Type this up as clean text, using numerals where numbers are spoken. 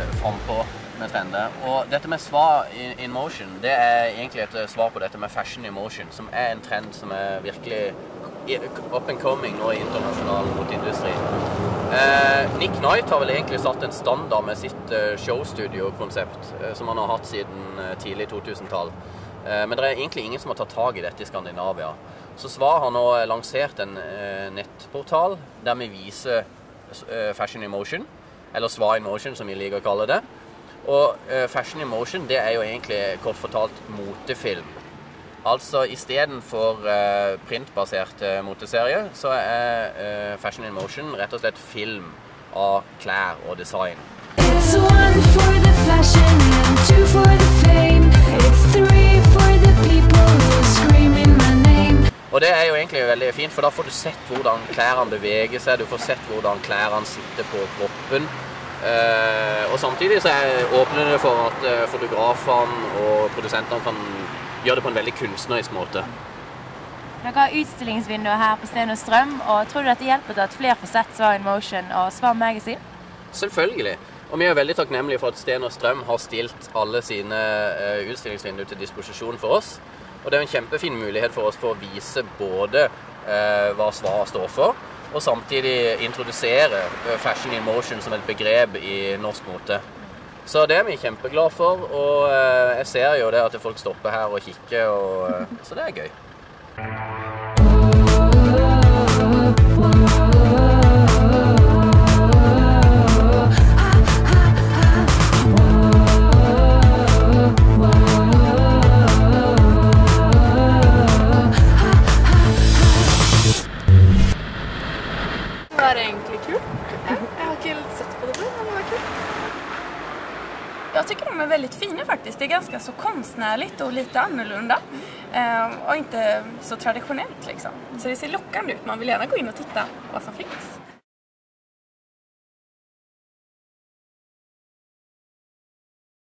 frampå med trender. Og dette med svar in motion, det egentlig et svar på dette med fashion in motion, som en trend som virkelig up and coming nå i internasjonal moteindustri. Nick Knight har vel egentlig satt en standard med sitt showstudio-konsept, som han har hatt siden tidlig 2000-tall. Men det egentlig ingen som har tatt tag i dette i Skandinavia. Så Svar har nå lansert en nettportal der vi viser fashion in motion, eller Svar in motion som vi liker å kalle det. Og fashion in motion, det jo egentlig kort fortalt motefilm. Altså i stedet for printbasert moteserie, så fashion in motion rett og slett film av klær og design. It's one for the fashion and two for the fame. It's three for the people who screaming my name. Og det jo egentlig veldig fint, for da får du sett hvordan klærne beveger seg, du får sett hvordan klærne sitter på kroppen. Og samtidig så åpner det for at fotografene og produsentene kan gjøre det på en veldig kunstnerisk måte. Dere har utstillingsvinduer her på Sten og Strøm, og tror du dette hjelper til at flere får sett Svar in motion og Svar Magazine? Selvfølgelig. Og vi veldig takknemlige for at Sten og Strøm har stilt alle sine utstillingsvinduer til disposisjon for oss. Og det en kjempefin mulighet for oss for å vise både hva Svar står for, og samtidig introdusere fashion in motion som et begrep i norsk mote. Så det vi kjempeglade for, og jeg ser jo det at folk stopper her og kikker, så det gøy. Det egentlig kult. Jag har inte sett på det, men det var kul. Jag tycker de väldigt fina faktiskt. Det är ganska så konstnärligt och lite annorlunda. Och inte så traditionellt liksom. Så det ser lockande ut. Man vill gärna gå in och titta vad som finns.